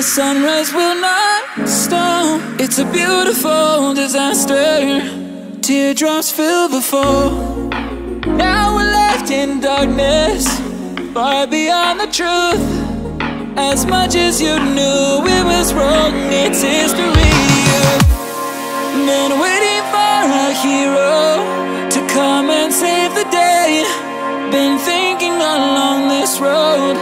The sunrise will not stop. It's a beautiful disaster. Teardrops fill the fall. Now we're left in darkness, far beyond the truth. As much as you knew it was wrong, it's history. You've been waiting for a hero to come and save the day. Been thinking along this road,